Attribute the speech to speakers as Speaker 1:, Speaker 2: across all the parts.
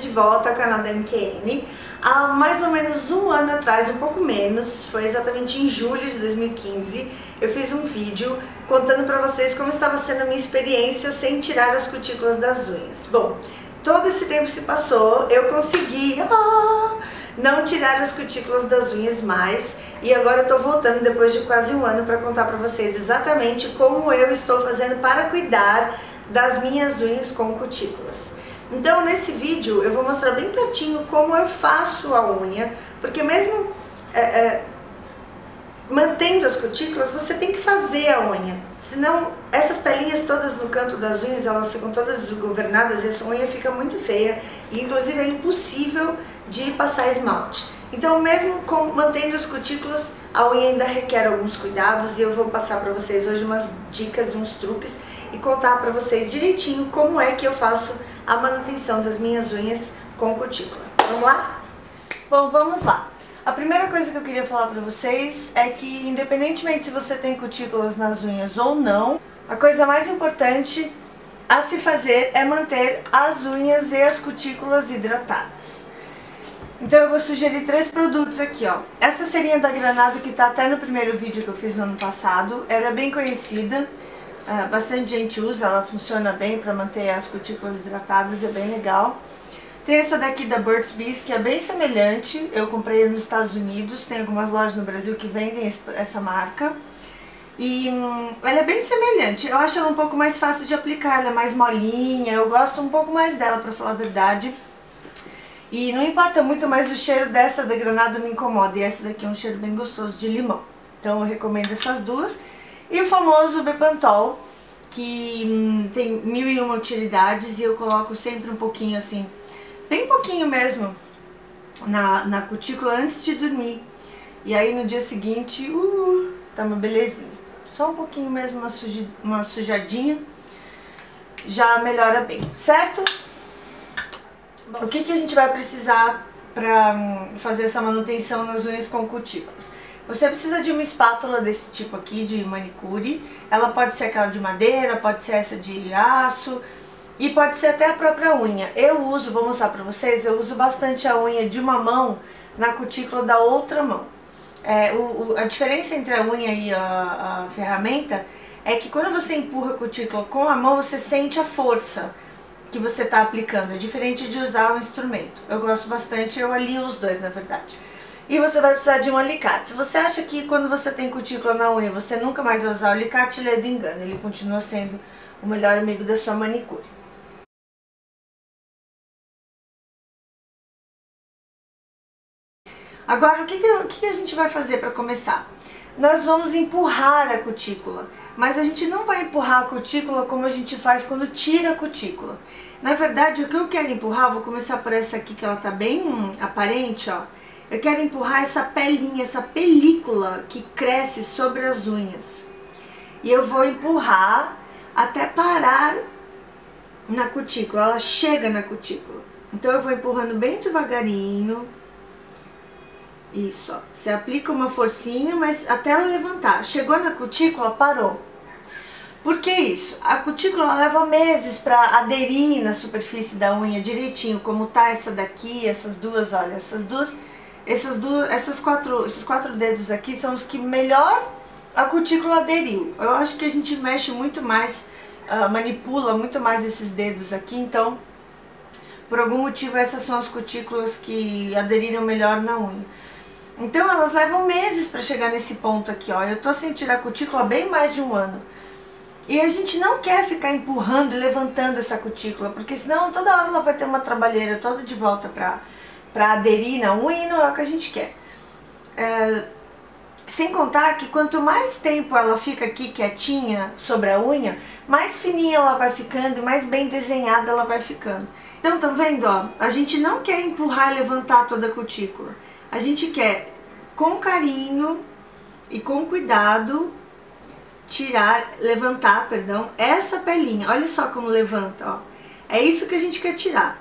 Speaker 1: de volta ao canal da MQM. Há mais ou menos um ano atrás, um pouco menos, foi exatamente em julho de 2015, eu fiz um vídeo contando pra vocês como estava sendo a minha experiência sem tirar as cutículas das unhas. Bom, todo esse tempo se passou, eu consegui não tirar as cutículas das unhas mais, e agora eu tô voltando depois de quase um ano para contar pra vocês exatamente como eu estou fazendo para cuidar das minhas unhas com cutículas. Então nesse vídeo eu vou mostrar bem pertinho como eu faço a unha, porque mesmo mantendo as cutículas, você tem que fazer a unha, senão essas pelinhas todas no canto das unhas, elas ficam todas desgovernadas e essa unha fica muito feia e inclusive é impossível de passar esmalte. Então mesmo mantendo as cutículas, a unha ainda requer alguns cuidados e eu vou passar para vocês hoje umas dicas e uns truques e contar para vocês direitinho como é que eu faço a manutenção das minhas unhas com cutícula. Vamos lá? Bom, vamos lá. A primeira coisa que eu queria falar pra vocês é que, independentemente se você tem cutículas nas unhas ou não, a coisa mais importante a se fazer é manter as unhas e as cutículas hidratadas. Então eu vou sugerir 3 produtos aqui, ó. Essa serinha da Granado, que tá até no primeiro vídeo que eu fiz no ano passado, ela é bem conhecida, bastante gente usa, ela funciona bem pra manter as cutículas hidratadas, é bem legal. Tem essa daqui da Burt's Bees, que é bem semelhante, eu comprei nos Estados Unidos, tem algumas lojas no Brasil que vendem essa marca. E ela é bem semelhante, eu acho ela um pouco mais fácil de aplicar, ela é mais molinha, eu gosto um pouco mais dela, pra falar a verdade. E não importa muito, mas o cheiro dessa da Granado me incomoda, e essa daqui é um cheiro bem gostoso de limão. Então eu recomendo essas duas. E o famoso Bepantol, que tem 1001 utilidades e eu coloco sempre um pouquinho assim, bem pouquinho mesmo, na cutícula antes de dormir. E aí no dia seguinte, tá uma belezinha. Só um pouquinho mesmo, uma sujadinha, já melhora bem, certo? Bom, o que a gente vai precisar pra fazer essa manutenção nas unhas com cutículas? Você precisa de uma espátula desse tipo aqui, de manicure. Ela pode ser aquela de madeira, pode ser essa de aço, e pode ser até a própria unha. Eu uso, vou mostrar pra vocês, eu uso bastante a unha de uma mão na cutícula da outra mão. A diferença entre a unha e a ferramenta é que quando você empurra a cutícula com a mão, você sente a força que você está aplicando. É diferente de usar o instrumento. Eu gosto bastante, eu alio os dois, na verdade. E você vai precisar de um alicate. Se você acha que quando você tem cutícula na unha, você nunca mais vai usar o alicate, ele é do engano. Ele continua sendo o melhor amigo da sua manicure. Agora, o que a gente vai fazer para começar? Nós vamos empurrar a cutícula, mas a gente não vai empurrar a cutícula como a gente faz quando tira a cutícula. Na verdade, o que eu quero empurrar, vou começar por essa aqui que ela tá bem aparente, ó. Eu quero empurrar essa pelinha, essa película que cresce sobre as unhas. E eu vou empurrar até parar na cutícula, ela chega na cutícula. Então eu vou empurrando bem devagarinho. Isso, ó. Você aplica uma forcinha, mas até ela levantar. Chegou na cutícula, parou. Por que isso? A cutícula leva meses para aderir na superfície da unha direitinho, como tá essa daqui, essas duas, olha, esses quatro dedos aqui são os que melhor a cutícula aderiu. Eu acho que a gente mexe muito mais, manipula muito mais esses dedos aqui, então por algum motivo essas são as cutículas que aderiram melhor na unha. Então elas levam meses para chegar nesse ponto aqui, ó. Eu tô sem tirar a cutícula há bem mais de um ano. E a gente não quer ficar empurrando e levantando essa cutícula, porque senão toda hora ela vai ter uma trabalheira toda de volta pra aderir na unha e não é o que a gente quer. Sem contar que quanto mais tempo ela fica aqui quietinha sobre a unha, mais fininha ela vai ficando e mais bem desenhada ela vai ficando. Então, tá vendo, ó? A gente não quer empurrar e levantar toda a cutícula. A gente quer, com carinho e com cuidado, levantar, perdão, essa pelinha. Olha só como levanta, ó. É isso que a gente quer tirar.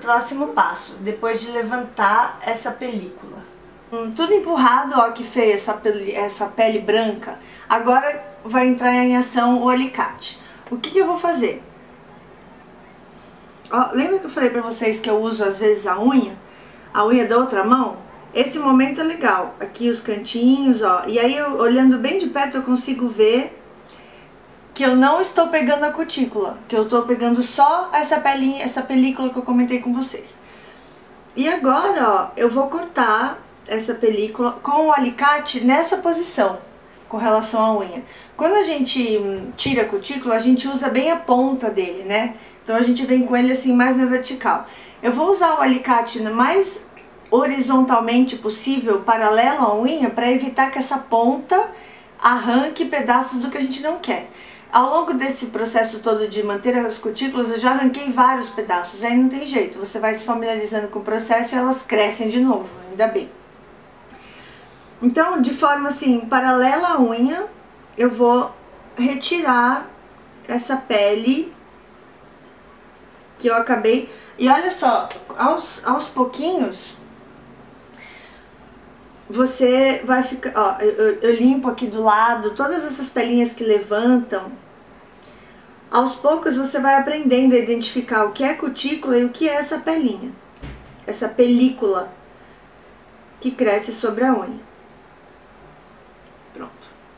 Speaker 1: próximo passo, depois de levantar essa película. Tudo empurrado, ó, que feia essa pele branca. Agora vai entrar em ação o alicate. O que eu vou fazer? Ó, lembra que eu falei pra vocês que eu uso às vezes a unha da outra mão? Esse momento é legal. Aqui os cantinhos, ó. E aí, olhando bem de perto, eu consigo ver que eu não estou pegando a cutícula, que eu estou pegando só essa película que eu comentei com vocês. E agora, ó, eu vou cortar essa película com o alicate nessa posição, com relação à unha. Quando a gente tira a cutícula, a gente usa bem a ponta dele, né? Então a gente vem com ele assim mais na vertical. Eu vou usar o alicate mais horizontalmente possível, paralelo à unha, para evitar que essa ponta arranque pedaços do que a gente não quer. Ao longo desse processo todo de manter as cutículas, eu já arranquei vários pedaços, aí não tem jeito, você vai se familiarizando com o processo e elas crescem de novo, ainda bem. Então, de forma assim, paralela à unha, eu vou retirar essa pele que eu acabei. E olha só, aos pouquinhos, você vai ficar, ó, eu limpo aqui do lado, todas essas pelinhas que levantam. Aos poucos você vai aprendendo a identificar o que é cutícula e o que é essa pelinha, essa película que cresce sobre a unha. Pronto.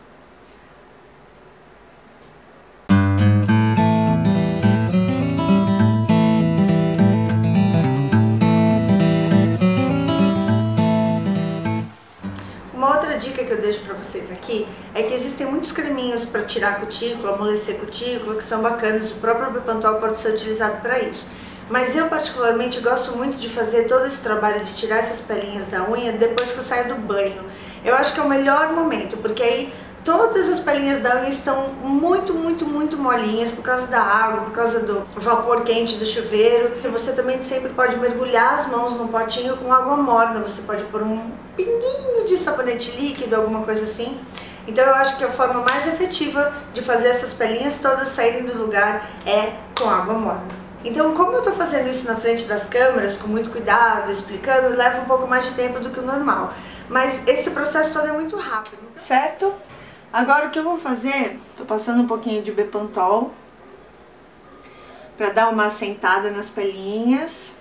Speaker 1: Uma outra dica que eu deixo pra vocês aqui é que existem muitos creminhos para tirar cutícula, amolecer cutícula, que são bacanas, o próprio Bepantol pode ser utilizado para isso. Mas eu particularmente gosto muito de fazer todo esse trabalho de tirar essas pelinhas da unha depois que eu saio do banho. Eu acho que é o melhor momento, porque aí todas as pelinhas da unha estão muito molinhas por causa da água, por causa do vapor quente do chuveiro. E você também sempre pode mergulhar as mãos num potinho com água morna, você pode pôr um pinguinho de sabonete líquido, alguma coisa assim. Então eu acho que a forma mais efetiva de fazer essas pelinhas todas saírem do lugar é com água morna. Então, como eu tô fazendo isso na frente das câmeras, com muito cuidado, explicando, leva um pouco mais de tempo do que o normal. Mas esse processo todo é muito rápido. Certo? Agora o que eu vou fazer, tô passando um pouquinho de Bepantol pra dar uma assentada nas pelinhas.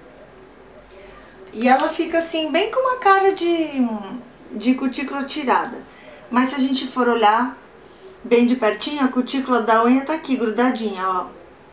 Speaker 1: E ela fica assim, bem com uma cara de cutícula tirada. Mas se a gente for olhar bem de pertinho, a cutícula da unha tá aqui, grudadinha, ó.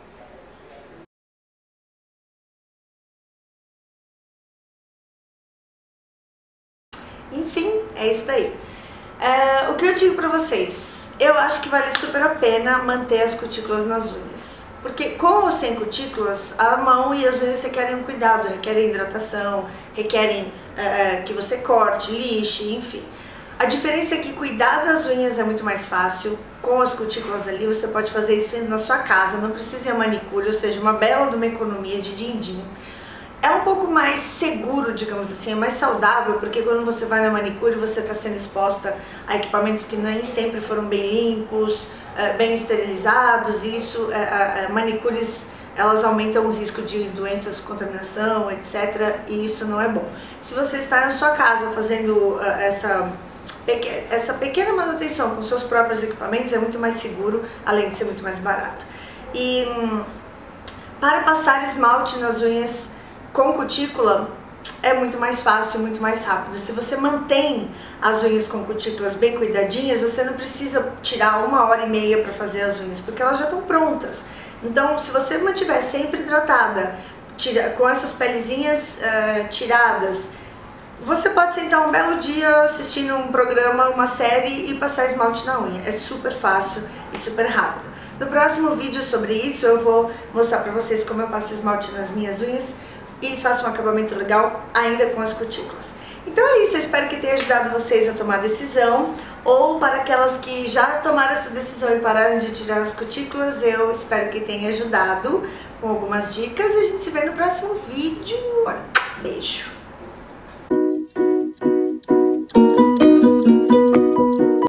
Speaker 1: Enfim, é isso daí. O que eu digo pra vocês, eu acho que vale super a pena manter as cutículas nas unhas. Porque com ou sem cutículas, a mão e as unhas requerem um cuidado, requerem hidratação, requerem que você corte, lixe, enfim. A diferença é que cuidar das unhas é muito mais fácil. Com as cutículas ali, você pode fazer isso na sua casa, não precisa ir a manicure, ou seja, uma bela de uma economia de din-din. É um pouco mais seguro, digamos assim, é mais saudável, porque quando você vai na manicure você está sendo exposta a equipamentos que nem sempre foram bem limpos, bem esterilizados, e isso, manicures, elas aumentam o risco de doenças, contaminação, etc, e isso não é bom. Se você está na sua casa fazendo essa pequena manutenção com seus próprios equipamentos, é muito mais seguro, além de ser muito mais barato. E para passar esmalte nas unhas com cutícula é muito mais fácil, muito mais rápido. Se você mantém as unhas com cutículas bem cuidadinhas, você não precisa tirar 1h30 para fazer as unhas, porque elas já estão prontas. Então, se você mantiver sempre hidratada, com essas pelezinhas tiradas, você pode sentar um belo dia assistindo um programa, uma série e passar esmalte na unha. É super fácil e super rápido. No próximo vídeo sobre isso eu vou mostrar pra vocês como eu passo esmalte nas minhas unhas e faço um acabamento legal ainda com as cutículas. Então é isso, eu espero que tenha ajudado vocês a tomar decisão, ou para aquelas que já tomaram essa decisão e pararam de tirar as cutículas, eu espero que tenha ajudado com algumas dicas e a gente se vê no próximo vídeo. Beijo!